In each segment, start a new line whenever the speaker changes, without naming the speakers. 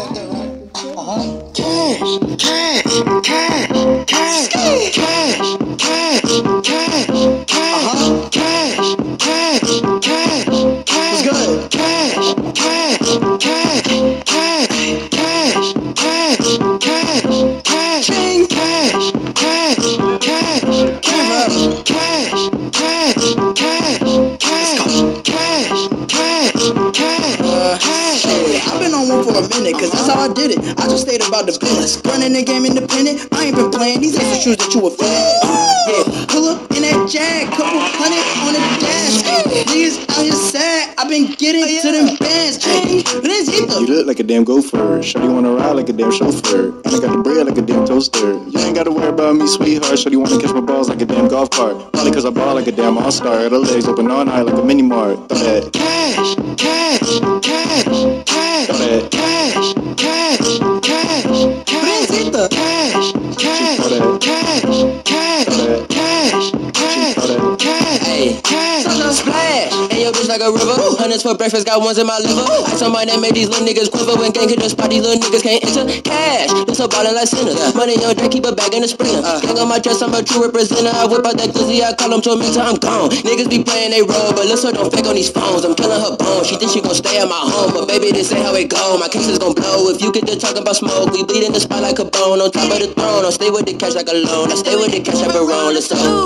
I've been on one for a minute, cause that's how I did it. I just stayed about the business. Running the game independent, I ain't been playing. These ain't the shoes that you were feeling. Yeah, pull up in that Jag, couple hundred on the dash. Niggas out here sad, I've been getting to them bands.
You look like a damn gopher. Shawty wanna ride like a damn chauffeur. And I got the bread like a damn toaster. You ain't gotta worry about me, sweetheart. Shawty wanna catch my balls like a damn golf cart. Probably cause I ball like a damn all-star. The legs open all night like a mini-mart. Throw that cash, cash, cash, cash. Throw that cash, cash, cash, cash. Throw that cash, cash, cash, cash, cash.
Hey, such a splash. And your bitch like a river. Hundreds for breakfast, got ones in my liver. I told my that made these little niggas quiver. When gang can just spot, these little niggas can't enter. Cash, this a ballin' like sinners. Money on deck, keep a bag in the springer. Gang on my dress, I'm a true representer. I whip out that glizzy, I call them tormentor, I'm gone. Niggas be playing they role, but listen, don't fake on these phones. I'm killing her bones. She thinks she gon' stay at my home, but baby, this ain't how it go. My case is gon' blow. If you get to talking about smoke, we bleed in the spot like a bone. On top of the throne, I'll stay with the cash like a loan. I stay with the cash like a roll. Let's go.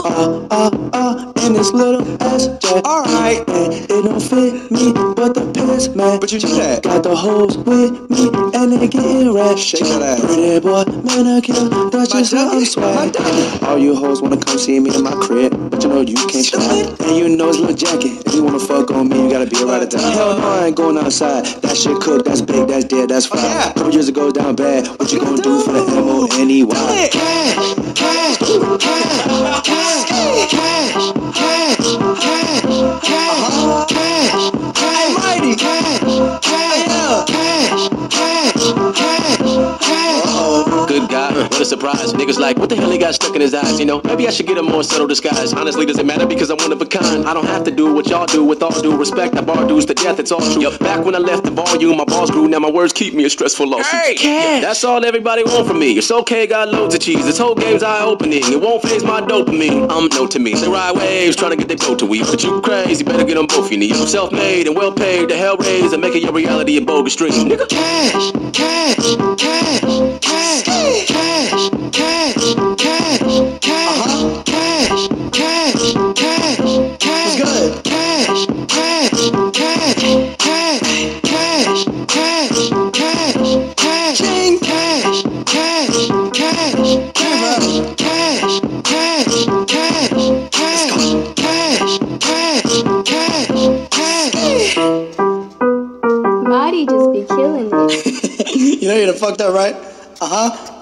in this little ass jack. Alright, man, it don't fit me, but the pants, man.
But you do that.
Got the hoes with me, and they getting rash.
Shake that ass.
Pretty boy, manicure, that's just how I'm swag. All you hoes wanna come see me in my crib, but you know you can't stop. And you know it's Lil Jacket. If you wanna fuck on me, you gotta be a ride or die. Hell no, I ain't going outside. That shit cooked, that's big, that's dead, that's fried.
Yeah.
Couple years ago down bad. What you gonna do for the MONEY?
Good God, what a surprise. Niggas like, what the hell he got stuck in his eyes, you know? Maybe I should get a more subtle disguise. Honestly, does it matter because I'm one of a kind? I don't have to do what y'all do with all due respect. I bar dues to death, it's all true. Yep. Back when I left the volume, my balls grew. Now my words keep me a stressful lawsuit. Hey, that's all everybody want from me. It's okay, got loads of cheese. This whole game's eye-opening. It won't phase my dopamine. I'm no to me. They ride waves trying to get their boat to weave. But you crazy, better get on both your knees. I'm self-made and well-paid. The hell raised and making your reality a bogus dream. Nigga.
Cash, cash, cash, cash, cash, cash, cash, cash, cash, cash, cash, cash. Good. Cash, cash, cash, cash, cash, cash, cash, cash, ching, cash, cash, cash, cash, cash, cash, cash, cash, cash, cash.
Marty just be killing it.
You know you're fucked up, right?